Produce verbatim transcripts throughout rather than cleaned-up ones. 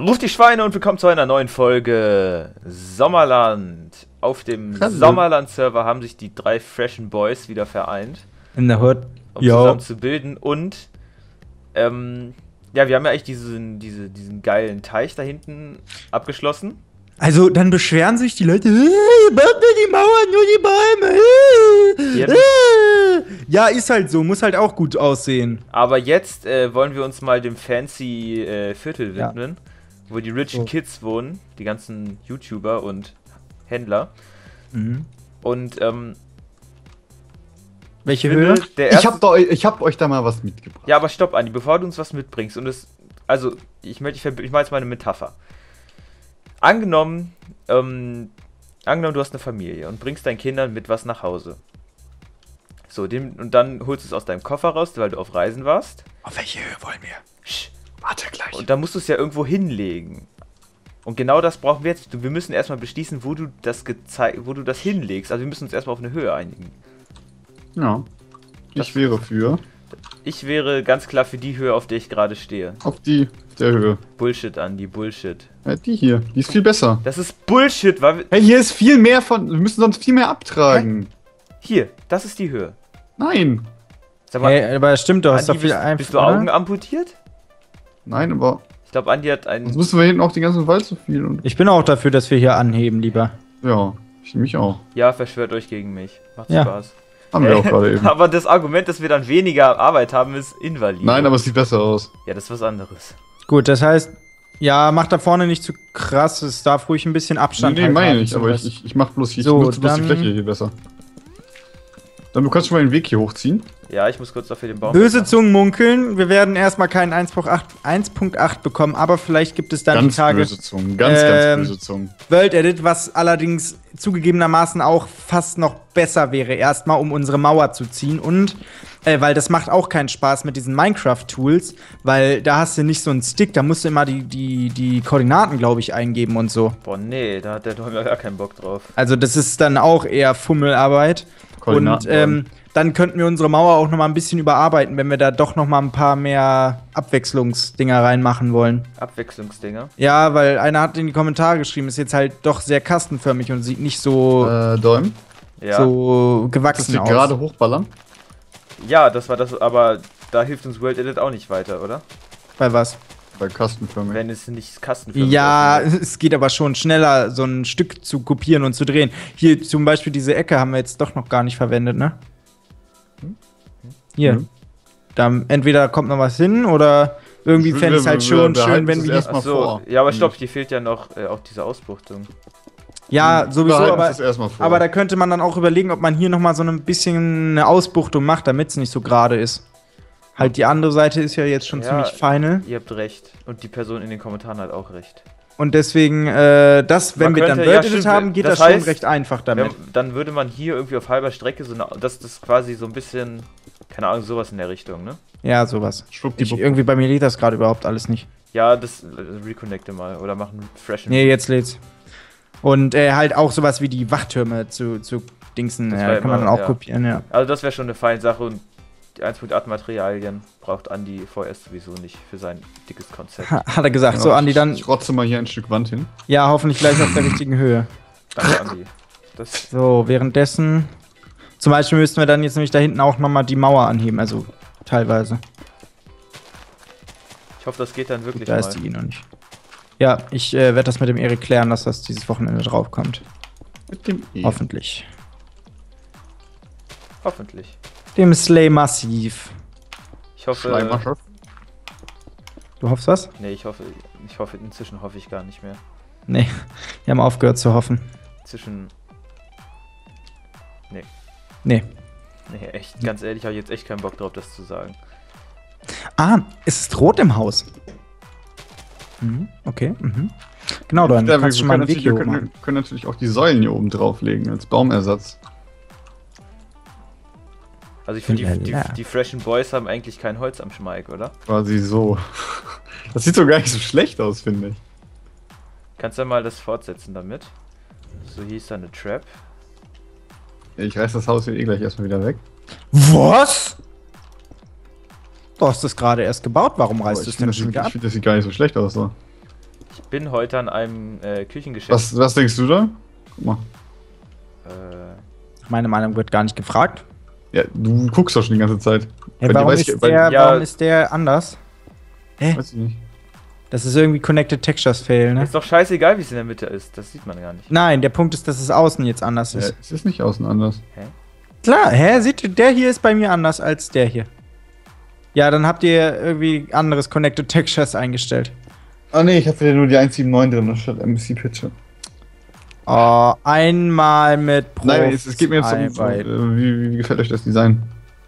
Ruft die Schweine und willkommen zu einer neuen Folge Sommerland. Auf dem Hallo. Sommerland-Server haben sich die drei freshen Boys wieder vereint. In der Hood. Um Yo. zusammen zu bilden. Und, ähm, ja, wir haben ja eigentlich diesen, diese, diesen geilen Teich da hinten abgeschlossen. Also, dann beschweren sich die Leute, ihr baut nur die Mauer, nur die Bäume. Die haben- Äh. Ja, ist halt so, muss halt auch gut aussehen. Aber jetzt äh, wollen wir uns mal dem fancy äh, Viertel Ja. widmen, wo die richen So. Kids wohnen, die ganzen YouTuber und Händler. Mhm. Und, ähm, Welche ich finde, Höhe? der Ich erste- hab, da, ich hab euch da mal was mitgebracht. Ja, aber stopp, Andi, bevor du uns was mitbringst. Und es, also, ich möchte, ich, verb- ich mache jetzt mal eine Metapher. Angenommen, ähm, angenommen, du hast eine Familie und bringst deinen Kindern mit was nach Hause. So, dem, und dann holst du es aus deinem Koffer raus, weil du auf Reisen warst. Auf welche Höhe wollen wir? Sch, Warte gleich. Und dann musst du es ja irgendwo hinlegen. Und genau das brauchen wir jetzt. Du- Wir müssen erstmal beschließen, wo du das gezei- wo du das hinlegst. Also wir müssen uns erstmal auf eine Höhe einigen. Ja. Das- Ich wäre für. Ich wäre ganz klar für die Höhe, auf der ich gerade stehe. Auf die der Höhe. Bullshit, Andi, Bullshit. Ja, die hier. Die ist viel besser. Das ist Bullshit, weil wir, Hey, hier ist viel mehr von. Wir müssen sonst viel mehr abtragen. hier, das ist die Höhe. Nein. Sag mal, Hey, aber das stimmt doch, ist Andi, doch viel bist, einfacher. bist du Augen amputiert? Nein, aber. Ich glaube, Andi hat Sonst einen. müssen wir hinten auch den ganzen Wald so viel. Und, Ich bin auch dafür, dass wir hier anheben, lieber. ja, ich mich auch. Ja, verschwört euch gegen mich. Macht Ja. Spaß. Haben wir auch gerade eben. Aber das Argument, dass wir dann weniger Arbeit haben, ist invalid. Nein, aber es sieht besser aus. Ja, das ist was anderes. Gut, das heißt, ja, mach da vorne nicht zu krass, es darf ruhig ein bisschen Abstand nee, nee, halt meine haben ich, zum aber Rest. ich, ich, ich mach bloß hier. So, ich nutze bloß die dann- Fläche hier besser. Dann du kannst schon mal den Weg hier hochziehen. Ja, ich muss kurz dafür den Baum. Böse wegmachen. Zungen munkeln, wir werden erstmal keinen eins Punkt acht bekommen, aber vielleicht gibt es dann Ganz die Tage böse Zungen. Ganz, Ähm, ganz böse Zungen. World Edit, was allerdings zugegebenermaßen auch fast noch besser wäre, erstmal um unsere Mauer zu ziehen und äh, weil das macht auch keinen Spaß mit diesen Minecraft-Tools, weil da hast du nicht so einen Stick, da musst du immer die, die, die Koordinaten, glaube ich, eingeben und so. Boah, nee, da hat der Dom ja gar keinen Bock drauf. Also das ist dann auch eher Fummelarbeit. Und Koordinaten ähm, dann könnten wir unsere Mauer auch noch mal ein bisschen überarbeiten, wenn wir da doch noch mal ein paar mehr Abwechslungsdinger reinmachen wollen. Abwechslungsdinger. Ja, weil einer hat in die Kommentare geschrieben, ist jetzt halt doch sehr kastenförmig und sieht nicht so, Äh, Däum. Ja. so Das gewachsen wir aus. gerade hochballern. Ja, das war das, aber da hilft uns World Edit auch nicht weiter, oder? Bei was? Bei Kastenförmig. Wenn es nicht kastenförmig Ja, aussieht. es geht aber schon schneller, so ein Stück zu kopieren und zu drehen. Hier zum Beispiel diese Ecke haben wir jetzt doch noch gar nicht verwendet, ne? Hier. Mhm. Da entweder kommt noch was hin oder irgendwie Ich will- fände ich es wir- halt wir schon behalten schön, wenn es wir erst hier. mal Ach so, vor. ja, aber stopp, hier fehlt ja noch äh, auch diese Ausbuchtung. Ja, sowieso, Behalten aber, wir es erstmal vor. aber da könnte man dann auch überlegen, ob man hier noch mal so ein bisschen eine Ausbuchtung macht, damit es nicht so gerade ist. Halt, die andere Seite ist ja jetzt schon Ja. ziemlich feine. Ihr habt recht. Und die Person in den Kommentaren hat auch recht. Und deswegen, äh, das, wenn Man wir dann könnte- ja, Word Edit stimmt, haben, geht das das, schon heißt, recht einfach damit. Wenn, dann würde man hier irgendwie auf halber Strecke so eine, das ist quasi so ein bisschen, keine Ahnung, sowas in der Richtung, ne? Ja, sowas. Ich, Schwuppdiwupp. irgendwie bei mir lädt das gerade überhaupt alles nicht. Ja, das äh, reconnecte mal oder machen freshen. Nee, jetzt lädt's. Und äh, halt auch sowas wie die Wachtürme zu, zu Dingsen, Das ja, war kann man immer- dann auch ja. kopieren, ja. Also das wäre schon eine feine Sache und die eins Punkt acht Materialien braucht Andi vorerst sowieso nicht für sein dickes Konzept. Ha- Hat er gesagt. Genau, So, Andi, ich- dann, Ich rotze mal hier ein Stück Wand hin. ja, hoffentlich gleich auf der richtigen Höhe. Danke, Andi. Das, So, währenddessen. Zum Beispiel müssten wir dann jetzt nämlich da hinten auch nochmal die Mauer anheben, also teilweise. ich hoffe, das geht dann wirklich Da mal. ist die eh noch nicht. Ja, ich äh, werde das mit dem Erik klären, dass das dieses Wochenende draufkommt. Mit dem E. Hoffentlich. Hoffentlich. Dem Slay Massiv. Ich hoffe. Schleimasche. Du hoffst was? Nee, ich hoffe, ich hoffe, inzwischen hoffe ich gar nicht mehr. Nee, wir haben aufgehört zu hoffen. Zwischen. Nee. Nee, echt, ganz ehrlich, habe ich jetzt echt keinen Bock drauf, das zu sagen. Ah, es ist rot im Haus. Mhm, okay, mhm. Genau, dann Ja, wir, kannst du wir, schon mal können einen Weg natürlich, hier wir oben können, machen. können natürlich auch die Säulen hier oben drauflegen als Baumersatz. Also ich finde, die, die, Lala. die freshen Boys haben eigentlich kein Holz am Schmeik, oder? Quasi so. Das sieht so gar nicht so schlecht aus, finde ich. Kannst du mal das fortsetzen damit? So hieß da eine Trap. Ich reiß das Haus hier eh gleich erstmal wieder weg. Was? Du hast es gerade erst gebaut, warum Aber reißt du ich es finde, denn das, schon sieht- wieder ich ab? find, das sieht gar nicht so schlecht aus. So. bin heute an einem äh, Küchengeschäft. Was, was denkst du da? Guck mal. Äh, Meine Meinung wird gar nicht gefragt. Ja, du guckst doch schon die ganze Zeit. Hey, Bei dir warum, weiß ist ich- bei- der, ja. warum ist der anders? Hä? Weiß ich nicht. Das ist irgendwie Connected Textures Fail, ne? ist doch scheißegal, wie es in der Mitte ist. Das sieht man gar nicht. Nein, der Punkt ist, dass es außen jetzt anders Ja, ist. es ist nicht außen anders. Klar, hä? Seht ihr, der hier ist bei mir anders als der hier. Ja, dann habt ihr irgendwie anderes Connected Textures eingestellt. Ah ne, ich habe wieder nur die eins Punkt neunundsiebzig drin, statt M C Picture. Oh, einmal mit Profis Nein, es, es geht mir jetzt um, Arbeit. äh, wie, wie gefällt euch das Design?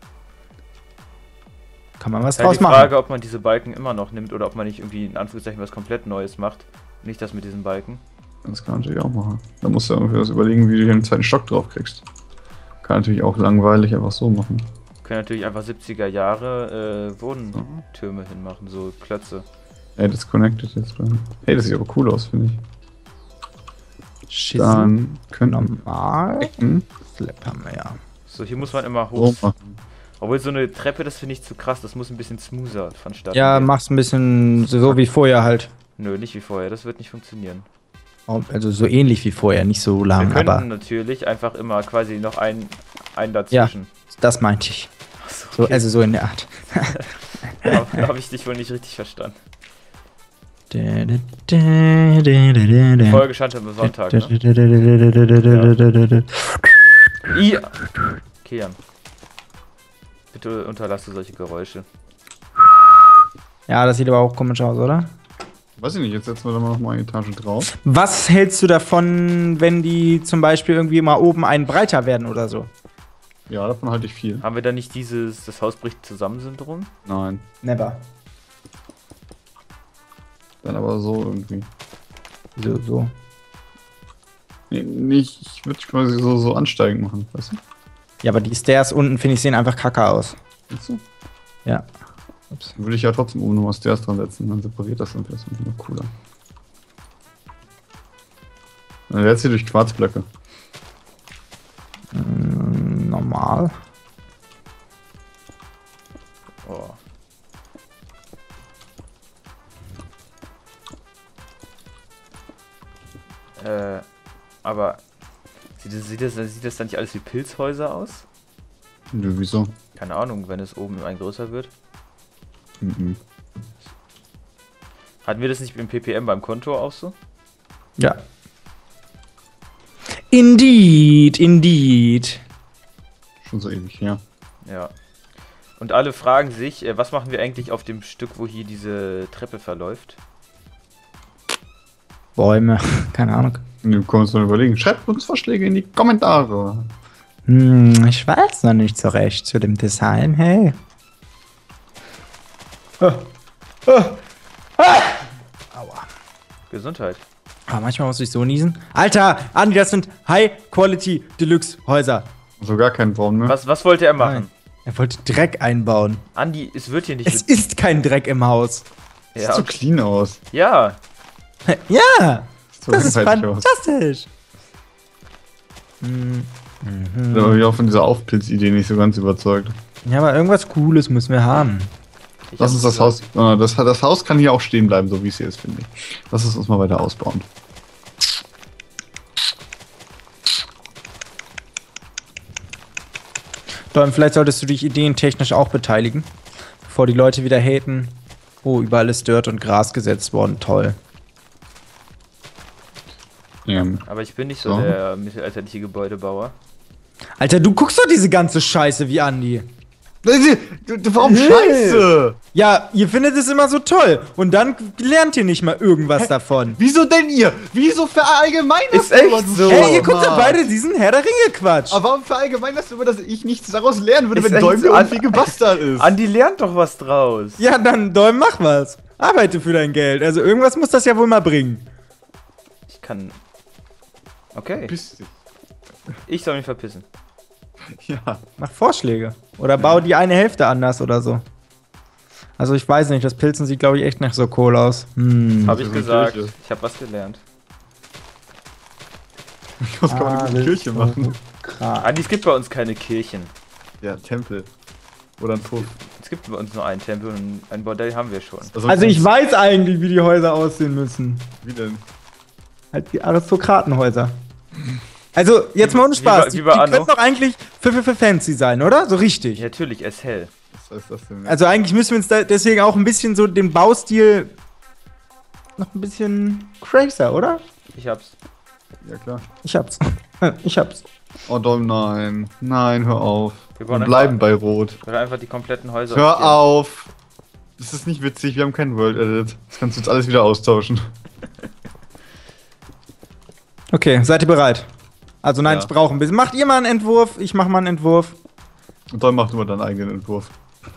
Kann man was Ist halt draus die machen. Frage, ob man diese Balken immer noch nimmt oder ob man nicht irgendwie in Anführungszeichen was komplett Neues macht. Nicht das mit diesen Balken. Das kann man natürlich auch machen. Da musst du irgendwie was überlegen, wie du hier einen zweiten Stock drauf kriegst. Kann natürlich auch langweilig einfach so machen. Können natürlich einfach siebziger Jahre äh, Wohntürme hinmachen, so Klötze. Ey, das connected jetzt bei. Hey, das sieht aber cool aus, finde ich. Schießen. Dann könnten Normal. Ecken Flip haben wir ja. So, hier muss man immer so hoch. machen. Obwohl so eine Treppe, das finde ich zu krass. Das muss ein bisschen smoother vonstatten Ja, gehen. mach's ein bisschen so, so wie vorher halt. Nö, nicht wie vorher. Das wird nicht funktionieren. Also so ähnlich wie vorher, nicht so Wir lang, könnten aber natürlich einfach immer quasi noch einen, einen dazwischen. das meinte ich. Achso, So, okay. also so in der Art. Da habe ich dich wohl nicht richtig verstanden. Die Folge stand am Sonntag, ne? I Kian. Bitte unterlasse solche Geräusche. Ja, das sieht aber auch komisch aus, oder? Weiß ich nicht, jetzt setzen wir da mal noch mal eine Etage drauf. Was hältst du davon, wenn die zum Beispiel irgendwie mal oben einen breiter werden oder so? Ja, davon halte ich viel. Haben wir da nicht dieses das Haus bricht zusammen Syndrom? Nein. Never. Dann aber so irgendwie. So, so. Nee, nicht, ich würde quasi so, so ansteigend machen, weißt du? Ja, aber die Stairs unten, finde ich, sehen einfach kacke aus. Weißt du? Ja. Ups. Dann würde ich ja trotzdem oben nochmal Stairs dran setzen, dann separiert das, dann wäre es noch cooler. Dann wäre es hier durch Quarzblöcke. Mm, normal. Oh. Äh, aber sieht das, sieht, das, sieht das dann nicht alles wie Pilzhäuser aus? Nö, wieso? Keine Ahnung, wenn es oben ein größer wird. Mhm. Hatten wir das nicht im P P M beim Konto auch so? Ja. Indeed, indeed. Schon so ewig, ja. Ja. Und alle fragen sich, äh, was machen wir eigentlich auf dem Stück, wo hier diese Treppe verläuft? Bäume, keine Ahnung. Wir können uns mal überlegen. Schreibt uns Vorschläge in die Kommentare. Hm, ich weiß noch nicht so recht zu dem Design, hey. Aua. Gesundheit. Aber manchmal muss ich so niesen. Alter, Andi, das sind High-Quality-Deluxe-Häuser. So gar keinen Baum, ne? Was, was wollte er machen? Nein. Er wollte Dreck einbauen. Andi, es wird hier nicht... Es ist kein Dreck im Haus. Sieht ja, so clean aus. ja, Ja, Sieht so das ist langweilig aus. fantastisch. Hm. Da war ich auch von dieser Aufpilz-Idee nicht so ganz überzeugt. Ja, aber irgendwas Cooles müssen wir haben. ich Lass hab uns das gesagt, Haus. Äh, das, das Haus kann hier auch stehen bleiben, so wie es hier ist, finde ich. Lass es uns mal weiter ausbauen. Dann vielleicht solltest du dich ideentechnisch auch beteiligen, bevor die Leute wieder haten. Oh, überall ist Dirt und Gras gesetzt worden. Toll. Ja. Aber ich bin nicht so So. der mittelalterliche Gebäudebauer. Alter, du guckst doch diese ganze Scheiße wie Andi. Warum Scheiße? Ja, ihr findet es immer so toll. Und dann lernt ihr nicht mal irgendwas davon. Wieso denn ihr? Wieso verallgemeinerst Ist echt so. Hey, ihr guckt doch beide diesen Herr der Ringe-Quatsch. Aber warum verallgemeinerst du immer, dass ich nichts daraus lernen würde, Ist wenn echt Däumchen so. irgendwie gebastert ist? Andi lernt doch was draus. Ja, dann, Däum, mach was. Arbeite für dein Geld. Also irgendwas muss das ja wohl mal bringen. Ich kann... Okay, Piss dich. ich soll mich verpissen. Ja. Mach Vorschläge. Oder bau die eine Hälfte anders oder so. Also ich weiß nicht, das Pilzen sieht, glaube ich, echt nicht so cool aus. Hm. Habe ich so eine gesagt. Kirche. Ich habe was gelernt. Was kann man mit einer Kirche machen? Krass. Andi, es gibt bei uns keine Kirchen. Ja, Tempel. Oder ein Puff. Es gibt bei uns nur einen Tempel und ein Bordell haben wir schon. Also ich weiß eigentlich, wie die Häuser aussehen müssen. Wie denn? Halt die Aristokratenhäuser. Also, jetzt mal ohne Spaß. Wie, Die, wie bei die Anno. können doch eigentlich für, für, für fancy sein, oder? So richtig. Ja, natürlich, es hell. Was heißt das denn? Also eigentlich müssen wir uns da deswegen auch ein bisschen so den Baustil noch ein bisschen crazier, oder? Ich hab's. Ja, klar. Ich hab's. Ich hab's. Oh, Dom, nein. Nein, hör auf. Wir Wir bauen bleiben einfach- bei Rot. Oder einfach die kompletten Häuser. Hör aufstellen. auf! Das ist nicht witzig, wir haben kein World Edit. Das kannst du jetzt alles wieder austauschen. Okay, seid ihr bereit? Also nein, Ja. ich brauche ein bisschen. Macht ihr mal einen Entwurf, ich mach mal einen Entwurf. Und dann mach du mal deinen eigenen Entwurf.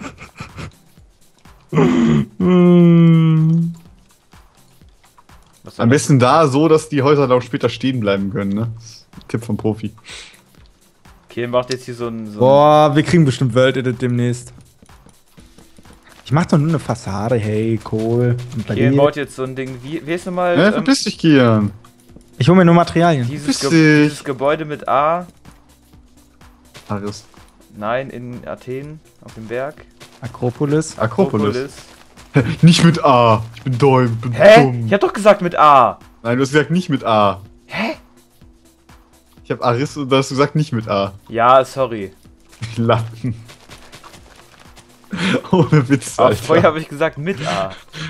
Mm. Was soll Am das? besten da so, dass die Häuser dann auch später stehen bleiben können, ne? Das ist ein Tipp vom Profi. Okay, macht jetzt hier so ein. So ein Boah, wir kriegen bestimmt World Edit demnächst. Ich mach doch nur eine Fassade, hey, cool. Und bei Kian dir- baut jetzt so ein Ding. Wie, wie ist nochmal? Hä, ähm, verpiss dich, Kian. Ich hole mir nur Materialien. dieses, verpiss Ge dich. dieses Gebäude mit A. Aris. Nein, in Athen, auf dem Berg. Akropolis. Akropolis. Nicht mit A. Ich bin dumm. Bin Hä? dumm. Ich hab doch gesagt mit A. Nein, du hast gesagt nicht mit A. Hä? Ich hab Aris und da hast du gesagt nicht mit A. Ja, sorry. Lappen. Ohne Witz, Aber Alter. vorher habe ich gesagt mit A.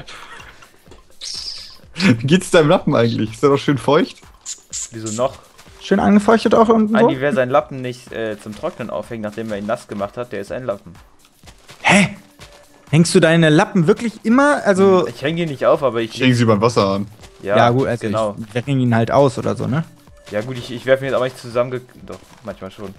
Wie geht's deinem Lappen eigentlich? Ist der doch schön feucht? Wieso noch? Schön angefeuchtet auch unten so. Andi, wer seinen Lappen nicht äh, zum Trocknen aufhängt, nachdem er ihn nass gemacht hat, der ist ein Lappen. Hä? Hängst du deine Lappen wirklich immer? Also. Ich hänge ihn nicht auf, aber ich. Ich hänge sie beim Wasser an. Ja, Ja, gut, also genau. ich, wir hängen ihn halt aus oder so, ne? Ja gut, ich, ich werfe ihn jetzt aber nicht zusammen. Doch, manchmal schon.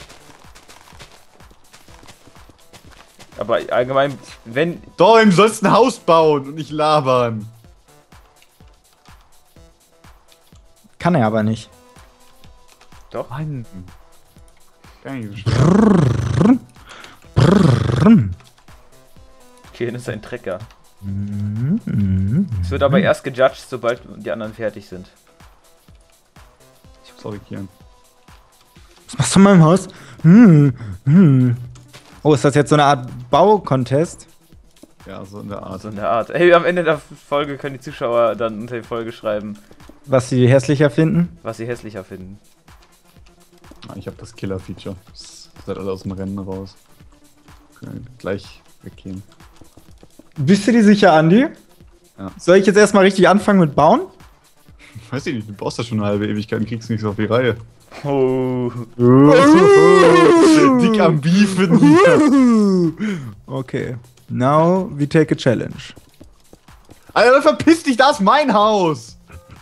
Aber allgemein, wenn. Dom, du sollst ein Haus bauen und nicht labern. Kann er aber nicht. Doch. Mann. Geil. Kian ist ein Trecker. Mhm. Es wird aber erst gejudged, sobald die anderen fertig sind. Sorry, Kian. Was machst du in meinem Haus? Hm. Hm. Oh, ist das jetzt so eine Art Baucontest? Ja, so in der Art. So in der Art. Hey, am Ende der Folge können die Zuschauer dann unter die Folge schreiben, Was sie hässlicher finden? was sie hässlicher finden. Ah, ich habe das Killer-Feature. Seid alle aus dem Rennen raus. Können gleich weggehen. Bist du dir sicher, Andi? Ja. Soll ich jetzt erstmal richtig anfangen mit Bauen? Weiß ich nicht, du brauchst ja schon eine halbe Ewigkeit und kriegst nichts auf die Reihe. Oh. Dick am Beefen hier. Okay. Now we take a challenge. Alter, verpiss dich, das ist mein Haus!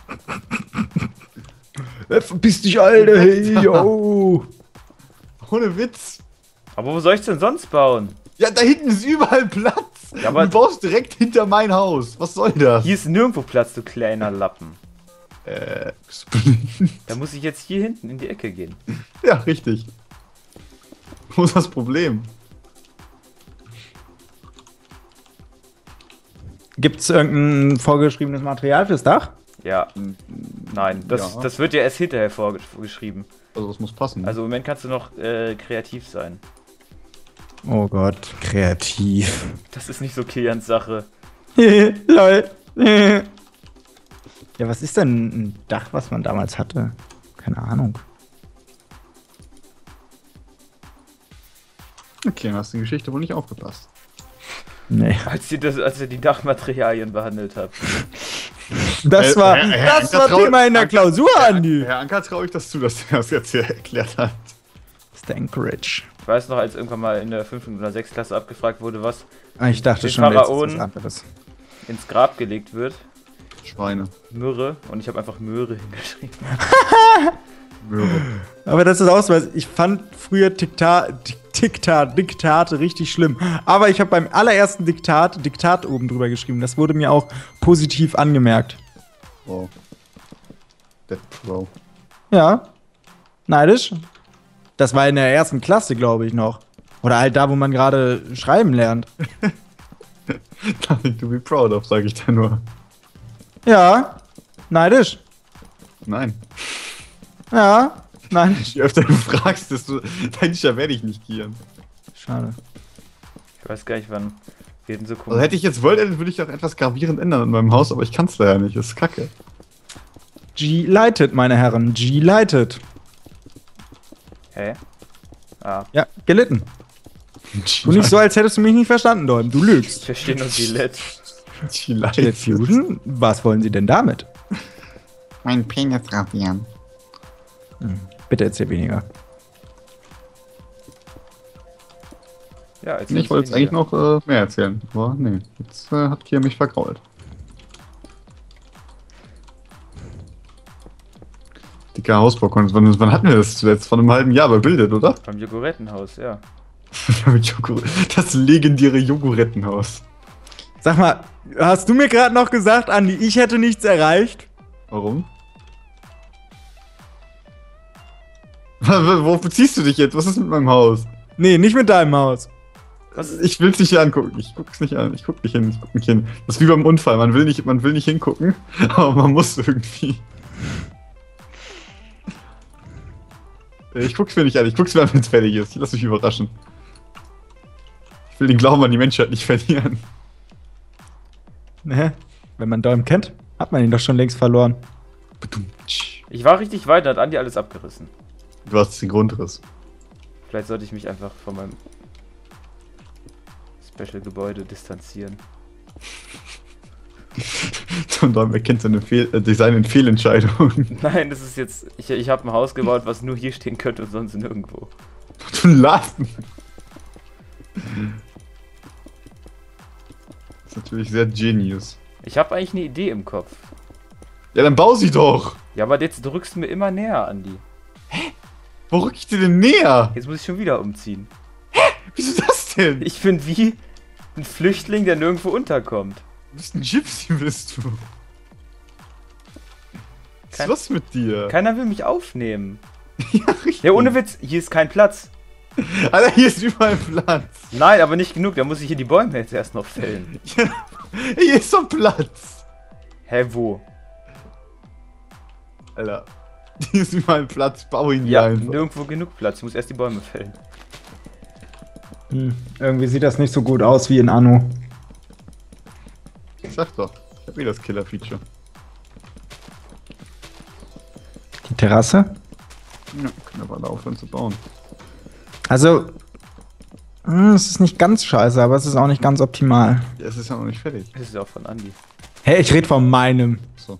Verpiss dich, Alter, hey, yo. Ohne Witz. Aber wo soll ich denn sonst bauen? Ja, da hinten ist überall Platz. Ja, aber- du baust direkt hinter mein Haus. Was soll das? Hier ist nirgendwo Platz, du kleiner Lappen. Äh, bist du blind? Da muss ich jetzt hier hinten in die Ecke gehen. Ja, richtig. Wo ist das Problem? Gibt's irgendein vorgeschriebenes Material fürs Dach? Ja, nein, das, Ja. das wird ja erst hinterher vorgeschrieben. Also, das muss passen. Also im Moment kannst du noch äh, kreativ sein. Oh Gott, kreativ. Das ist nicht so Kilians Sache. Lol. Ja, was ist denn ein Dach, was man damals hatte? Keine Ahnung. Okay, dann hast du die Geschichte wohl nicht aufgepasst. Nee. Als ihr, das, als ihr die Dachmaterialien behandelt habt. Das Äh, war, Herr- Herr das Anker war trau- Thema in der Anker- Klausur, Andi. Herr Anker, traue ich das zu, dass er das jetzt hier erklärt hat. Stankish. Ich weiß noch, als irgendwann mal in der fünften oder sechsten Klasse abgefragt wurde, was Ah, ich dachte Den schon, letztens Pharaonen. was anderes. ins Grab gelegt wird. Schweine. Myrrhe. Und ich habe einfach Möhre hingeschrieben. Möhre. Aber das ist auch so, was ich fand früher Dikta Dikta Diktate richtig schlimm. Aber ich habe beim allerersten Diktat Diktat oben drüber geschrieben. Das wurde mir auch positiv angemerkt. Wow. Dead Pro. Ja. Neidisch. Das war in der ersten Klasse, glaube ich, noch. Oder halt da, wo man gerade schreiben lernt. Nothing to be proud of, sage ich da nur. Ja. Neidisch. Nein. Ja. Neidisch. Je öfter du fragst, desto neidiger werde ich nicht, Kian. Schade. Ich weiß gar nicht, wann wir denn so Also hätte ich jetzt wollte, würde ich auch etwas gravierend ändern in meinem Haus, aber ich kann es leider nicht. Das ist kacke. G leitet, meine Herren. G leitet. Hä? Ah, Ja, gelitten. Du nicht so, als hättest du mich nicht verstanden, Dolm. Du ich lügst. verstehe nur Gillette. Jet Fusion? Was wollen Sie denn damit? Mein Penis rasieren. Hm, bitte erzähl weniger. Ja, jetzt Ich wollte jetzt eigentlich noch äh, mehr erzählen, aber nee, jetzt äh, hat Kia mich vergrault. Dicker Hausbaukunst, wann, wann hatten wir das zuletzt? Vor einem halben Jahr bei Bildet, oder? Beim Jogorettenhaus, ja. Das legendäre Jogorettenhaus. Sag mal, hast du mir gerade noch gesagt, Andi, ich hätte nichts erreicht? Warum? Worauf beziehst du dich jetzt? Was ist mit meinem Haus? Nee, nicht mit deinem Haus. Was? Ich will's nicht angucken. Ich guck's nicht an. Ich guck nicht hin. Ich guck nicht hin. Das ist wie beim Unfall. Man will nicht, man will nicht hingucken, aber man muss irgendwie. Ich guck's mir nicht an. Ich guck's mir an, wenn's fertig ist. Ich lass mich überraschen. Ich will den Glauben an die Menschheit nicht verlieren. Ne? Wenn man Dolm kennt, hat man ihn doch schon längst verloren. Ich war richtig weit, da hat Andi alles abgerissen. Du hast den Grundriss. Vielleicht sollte ich mich einfach von meinem Special-Gebäude distanzieren. Und dann erkennt seine Fehl äh, seine Fehlentscheidung. Nein, das ist jetzt... Ich, ich habe ein Haus gebaut, was nur hier stehen könnte und sonst nirgendwo. Du Laden. Das ist natürlich sehr genius. Ich habe eigentlich eine Idee im Kopf. Ja, dann bau sie doch! Ja, aber jetzt drückst du mir immer näher, Andi. Wo rück ich dir denn näher? Jetzt muss ich schon wieder umziehen. Wieso das denn? Ich bin wie ein Flüchtling, der nirgendwo unterkommt. Du bist ein Gypsy, bist du. Was ist Kein- los mit dir? Keiner will mich aufnehmen. Ja, richtig. Ja, ohne Witz, hier ist kein Platz. Alter, hier ist überall Platz. Nein, aber nicht genug, da muss ich hier die Bäume jetzt erst noch fällen. Ja, hier ist doch Platz. Hä, wo? Alter, hier ist überall Platz. Bau ihn Ja, hier einfach. nirgendwo genug Platz, ich muss erst die Bäume fällen. Hm, irgendwie sieht das nicht so gut aus wie in Anno. Ich sag doch, ich hab eh das Killer-Feature. Die Terrasse? Ja, können aber alle aufhören zu bauen. Also, hm, es ist nicht ganz scheiße, aber es ist auch nicht ganz optimal. Ja, es ist ja noch nicht fertig. Das ist ja auch von Andi. Hey, ich rede von meinem. So.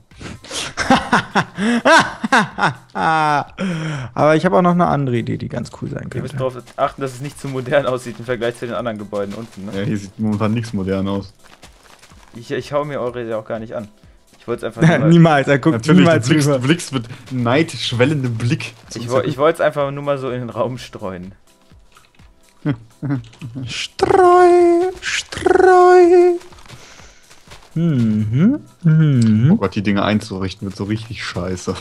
Aber ich habe auch noch eine andere Idee, die ganz cool sein Wir müssen könnte. darauf achten, dass es nicht zu modern aussieht im Vergleich zu den anderen Gebäuden unten. Ne? Ja, hier sieht momentan nichts modern aus. Ich, ich hau mir eure ja auch gar nicht an. Ich wollte es einfach nur mal, Niemals, er guckt Natürlich, du niemals blickst, rüber. du blickst mit neidschwellendem Blick. ich, woll- ich wollte es einfach nur mal so in den Raum streuen. Streu, Streu. Mhm, Oh mhm. Gott, die Dinge einzurichten wird so richtig scheiße.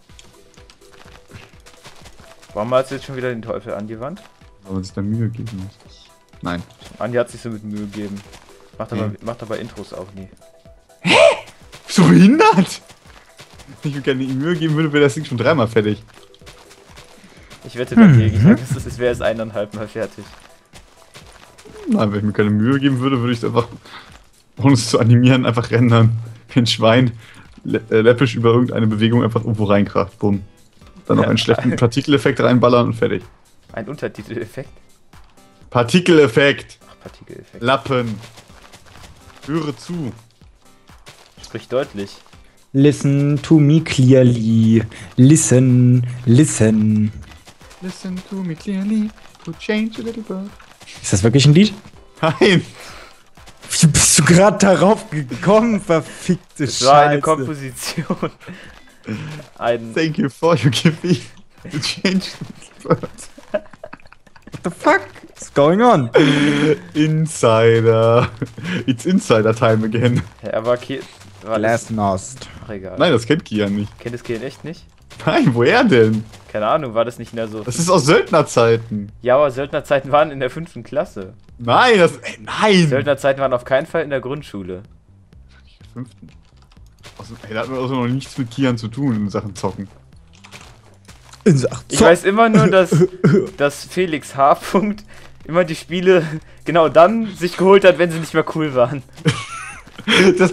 Warum malst du jetzt schon wieder den Teufel an die Wand? Weil man sich da Mühe geben muss. Nein. Andi hat sich so mit Mühe gegeben. Macht aber, Mhm. macht aber Intros auch nie. Bist du behindert? Wenn ich mir keine Mühe geben würde, wäre das Ding schon dreimal fertig. Ich wette dagegen, ich sag, es ist- es wäre es eineinhalb Mal fertig. Nein, wenn ich mir keine Mühe geben würde, würde ich es einfach, ohne es zu animieren, einfach rendern. Wie ein Schwein lä äh, läppisch über irgendeine Bewegung einfach irgendwo reinkraft. Bumm. Dann noch Ja. einen schlechten Partikeleffekt reinballern und fertig. Ein Untertiteleffekt? Partikeleffekt! Ach, Partikeleffekt. Lappen! Höre zu! Sprich deutlich. Listen to me clearly. Listen, listen. Listen to me clearly, to change a little bird. Ist das wirklich ein Lied? Nein! Wie bist du gerade darauf gekommen, verfickte Es war eine Scheiße? Komposition. Ein. Thank you for you give me to change a little bird. What the fuck is going on? Insider. It's Insider Time again. Ja, aber Ki war das. Glasnost. Ach, egal. Nein, das kennt Kian nicht. Kennt es Kiel echt nicht? Nein, woher denn? Keine Ahnung, war das nicht in der so. Das ist aus Söldnerzeiten. Ja, aber Söldnerzeiten waren in der fünften Klasse. Nein, das. Ey, nein! Söldnerzeiten waren auf keinen Fall in der Grundschule. Fünften. Also, ey, da hat man also noch nichts mit Kian zu tun in Sachen Zocken. In Sachen Ich weiß immer nur, dass, dass Felix H. Punkt immer die Spiele genau dann sich geholt hat, wenn sie nicht mehr cool waren. Das,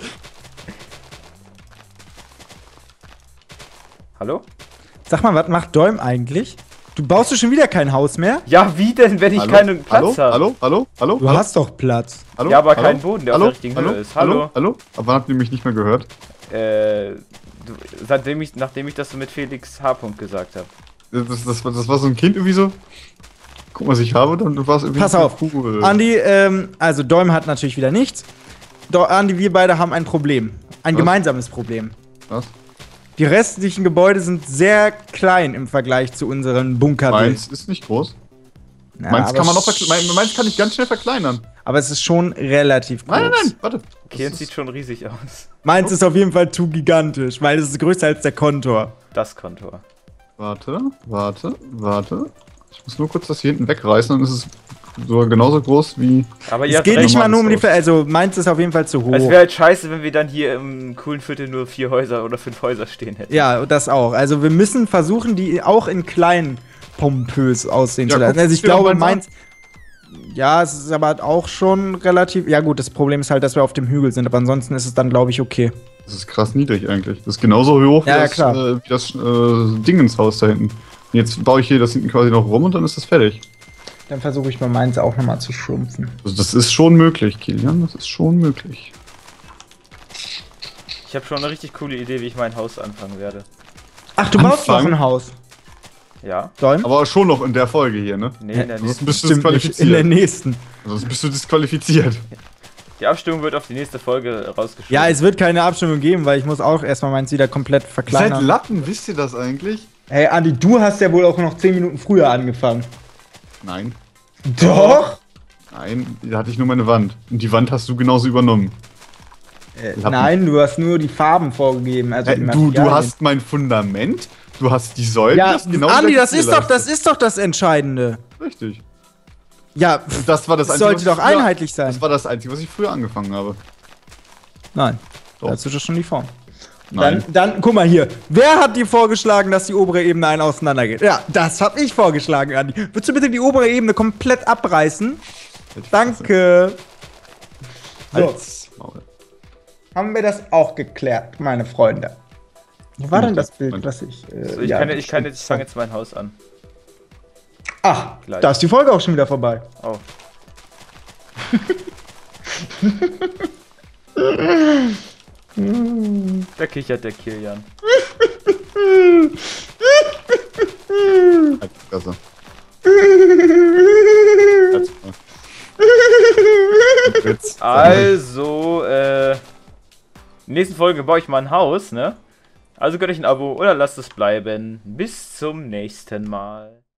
Hallo? Sag mal, was macht Däum eigentlich? Du baust du schon wieder kein Haus mehr? Ja, wie denn, wenn ich hallo? keinen Platz hallo? habe? Hallo? Hallo? Hallo? Du hallo? hast doch Platz. Hallo? Ja, aber hallo? keinen Boden, der hallo? auf der richtigen hallo? Höhe ist. Hallo? Hallo? Hallo? Aber wann habt ihr mich nicht mehr gehört? Äh, du, seitdem ich, nachdem ich das so mit Felix H. gesagt habe. Das, das, das war so ein Kind irgendwie so. Guck mal, was ich habe, dann war es irgendwie. Pass so auf. Cool. Andi, ähm, also Däum hat natürlich wieder nichts. Do Andi, wir beide haben ein Problem. Ein Was? gemeinsames Problem. Was? Die restlichen Gebäude sind sehr klein im Vergleich zu unseren Bunker. Meins ist nicht groß. Ja, meins aber kann man noch sch- verkleinern. Meins kann ich ganz schnell verkleinern. Aber es ist schon relativ groß. Nein, nein, nein, warte. Kiel Das sieht ist- schon riesig aus. Meins ist auf jeden Fall zu gigantisch, weil es ist größer als der Kontor. Das Kontor. Warte, warte, warte. Ich muss nur kurz das hier hinten wegreißen, dann ist es sogar genauso groß wie. Aber ihr Es habt geht recht. nicht mal nur um die Haus. Ver also meins ist auf jeden Fall zu hoch. Es wäre halt scheiße, wenn wir dann hier im coolen Viertel nur vier Häuser oder fünf Häuser stehen hätten. Ja, das auch. Also wir müssen versuchen, die auch in klein pompös aussehen Ja, zu lassen. guck Also ich dir doch glaube, meins an. meins. Ja, es ist aber auch schon relativ. Ja, gut, das Problem ist halt, dass wir auf dem Hügel sind, aber ansonsten ist es dann, glaube ich, okay. Das ist krass niedrig eigentlich. Das ist genauso hoch Ja, wie ja, das, klar. äh, wie das äh, Dingenshaus da hinten. Jetzt baue ich hier das hinten quasi noch rum und dann ist das fertig. Dann versuche ich mal meins auch nochmal zu schrumpfen. Also das ist schon möglich, Kilian. Das ist schon möglich. Ich habe schon eine richtig coole Idee, wie ich mein Haus anfangen werde. Ach, du baust noch Anfangen? ein Haus. Ja? Däum? Aber schon noch in der Folge hier, ne? Nee, in der Sonst nächsten. bist du Stimmt nicht, in der disqualifiziert. nächsten. Sonst bist du disqualifiziert. Die Abstimmung wird auf die nächste Folge rausgeschoben. Ja, es wird keine Abstimmung geben, weil ich muss auch erstmal meins wieder komplett Ihr seid verkleinern. Lappen, wisst ihr das eigentlich? Hey, Andi, du hast ja wohl auch noch zehn Minuten früher angefangen. Nein. Doch? Nein, da hatte ich nur meine Wand. Und die Wand hast du genauso übernommen. Äh, Lappen. nein, du hast nur die Farben vorgegeben. Also Äh, die du, du Materialien. hast mein Fundament, du hast die Säulen. Ja, das genau Andi, das gleiche ist doch, das Ziel ist doch das Entscheidende. hast. Richtig. Ja, Und das war das das Einzige, sollte was ich doch früher- einheitlich sein. Das war das Einzige, was ich früher angefangen habe. Nein, Doch. dazu ist schon die Form. Nein. Dann, dann, guck mal hier. Wer hat dir vorgeschlagen, dass die obere Ebene ein auseinandergeht? Ja, das hab ich vorgeschlagen, Andi. Würdest du bitte die obere Ebene komplett abreißen? Danke. So, Als Maul. haben wir das auch geklärt, meine Freunde. Wo war denn das Bild, Moment. was ich. Äh, So, ich, ja, kann, ich, kann jetzt, ich fange jetzt mein Haus an. Ach, Gleich. da ist die Folge auch schon wieder vorbei. Oh. Da kichert der Kilian. Halt die Fresse. Halt's Maul. Witz. Also, äh. In der nächsten Folge baue ich mal ein Haus, ne? Also gönnt euch ein Abo oder lasst es bleiben. Bis zum nächsten Mal.